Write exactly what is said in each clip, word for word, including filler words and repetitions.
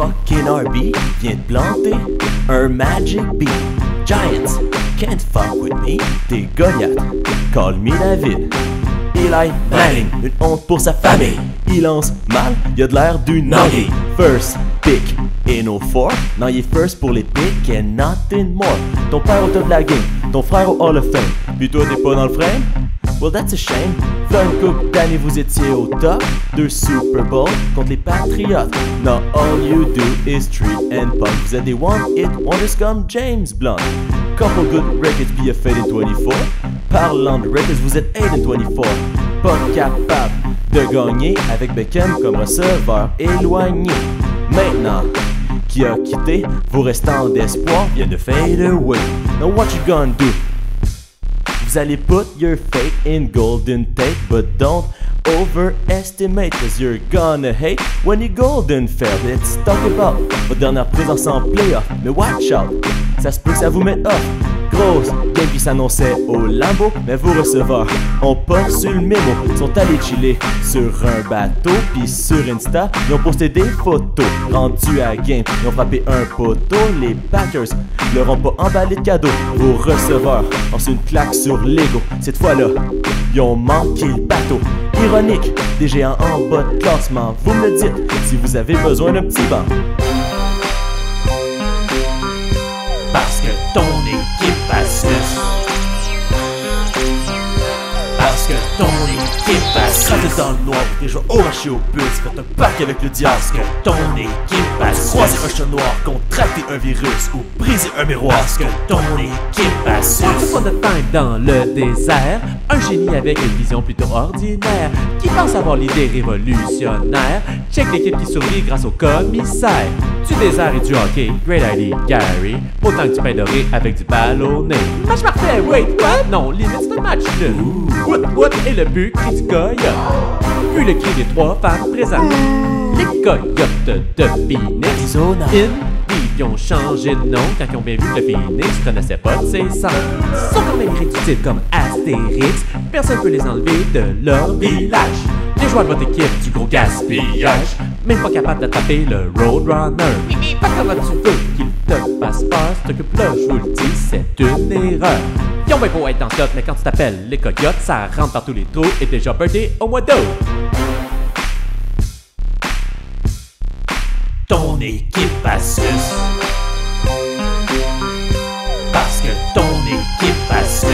fucking R B vient de planter un Magic Beat. Giants, can't fuck with me. T'es Goliath, call me David. Eli Manning, une honte pour sa famille. Il lance mal, il a de l'air d'une nanny. First pick in oh four, non il est first pour les picks and nothing more. Ton père au top de la game, ton frère au Hall of Fame, puis toi t'es pas dans le frame? Well that's a shame. V'là une couple d'années vous étiez au top, deux Super Bowl contre les Patriots. Now all you do is treat and punt. Vous êtes des one hit wonders comme James Blunt. Couple good records be a fade in twenty-four. Parlant de records, vous êtes eight in twenty-four. Pas capable de gagner avec Beckham comme receveur éloigné. Maintenant, qui a quitté vos restants d'espoir vient de fade away. Now what you gonna do? Vous allez put your faith in Golden Tate, but don't overestimate, cause you're gonna hate when you golden fail. Let's talk about votre dernière présence en playoff, mais watch out, ça se peut que ça vous mette off. Grosse game qui s'annonçait au Lambeau, mais vos receveurs ont pas su le mémo. Ils sont allés chiller sur un bateau, puis sur Insta, ils ont posté des photos. Rendus à game, ils ont frappé un poteau. Les Packers leur ont pas emballé de cadeaux. Vos receveurs ont reçu une claque sur l'ego. Cette fois-là, ils ont manqué le bateau. Ironique, des géants en bas de classement. Vous me le dites, si vous avez besoin d'un petit banc. Parce que ton équipe a sus. Parce que ton équipe a sus. Quand t'es dans le noir, t'es joué au marché au bus, faites un pack avec le diable. Parce que ton équipe a sus. Croiser un chat noir, contracter un virus ou briser un miroir. Parce que ton équipe a sus. Once upon a time dans le désert, un génie avec une vision plutôt ordinaire, qui pense avoir l'idée révolutionnaire. Check l'équipe qui survit grâce au commissaire. Du désert et du hockey, great idea Gary. Autant que du pain doré avec du ballonné. Match parfait, wait, what? Non, limite c'est un match nul. Wout wout et le but cri du coyote. Puis le cri des trois femmes présentes. Les coyotes de Phoenix, Arizona. Indeed, ils ont changé de nom quand ils ont bien vu que le Phoenix connaissait pas de ses sens. Ils sont quand même irréductibles comme Astérix. Personne peut les enlever de leur village. Les joueurs de votre équipe, du gros gaspillage. Même pas capable d'attraper le Roadrunner. Pas comment tu veux qu'il te fasse peur. Si t'occupes là, je vous le dis, c'est une erreur. Ils ont bien beau être en top, mais quand tu t'appelles les coyotes, ça rentre par tous les trous et déjà birthday au mois d'août. Ton équipe a sus. Parce que ton équipe a sus.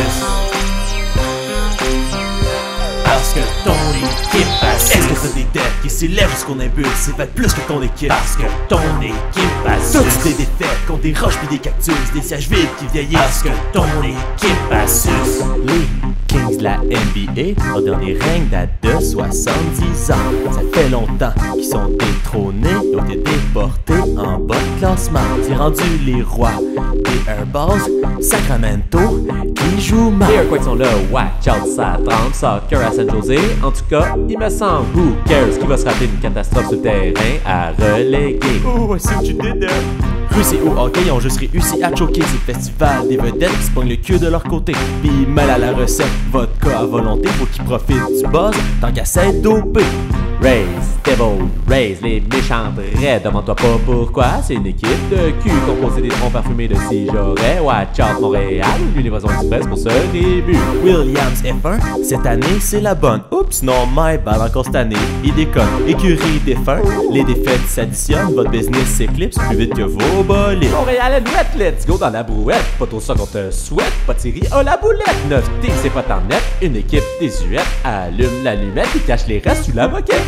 Parce que ton équipe a sus. Est-ce que t'as des dettes qui s'élèvent jusqu'au nimbus? C'est fait plus que ton équipe. Parce que ton équipe a sus. Toutes des défaites contre des roches pis des cactus, des sièges vides qui vieillissent. Parce que ton équipe a sus. Les Kings de la N B A, leur dernier règne date de soixante-dix ans. Ça fait longtemps qu'ils sont détrônés, ils ont été déportés en bas de classement. C'est rendu les rois des Airballs, Sacramento, qui jouent mal. Les Earthquakes sont là, watch out, ça trempe, soccer à San Jose. En tout cas, il me semble, who cares, qui va se rappeler d'une catastrophe sur le terrain à reléguer. Oh, I see what you did there. Russes et au hockey, ils ont juste réussi à choquer. C'est le festival des vedettes qui se pognent le cul de leur côté. Pis mal à la recette, vodka à volonté, faut qu'ils profitent du buzz tant qu'à s'être dopé. Raise, Devil, Raise, les méchantes raies. Demande-toi pas pourquoi, c'est une équipe de cul composée des troncs parfumés de si j'aurais. Watch out Montréal, une livraison express pour ce début. Williams F un, cette année c'est la bonne. Oups, non, my bad, encore cette année, il déconne. Écurie défunt, les défaites s'additionnent, votre business s'éclipse plus vite que vos bolides. Montréal Alouette, let's go dans la brouette. Pas trop ça qu'on te souhaite, pas Thierry à la boulette. neuf T, c'est pas tant net, une équipe désuète. Allume l'allumette et cache les restes sous la moquette.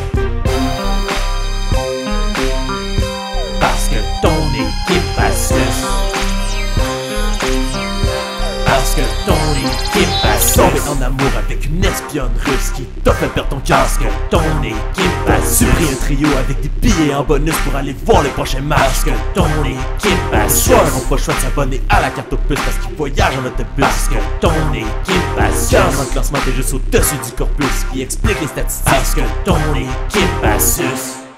Parce que ton équipe a sus. Parce que ton équipe a sus. Tombé en amour avec une espionne russe qui t'a fait perdre ton Parce casque. que ton équipe a sus. Tu pris un trio avec des billets en bonus pour aller voir les prochains matchs. Parce que ton équipe a Les sus. joueurs n'ont pas le choix de s'abonner à la carte opus parce qu'ils voyagent en autobus. Parce que ton équipe a sus. Quand dans le classement t'es juste au-dessus du corpus qui explique les statistiques. Parce que ton équipe a sus.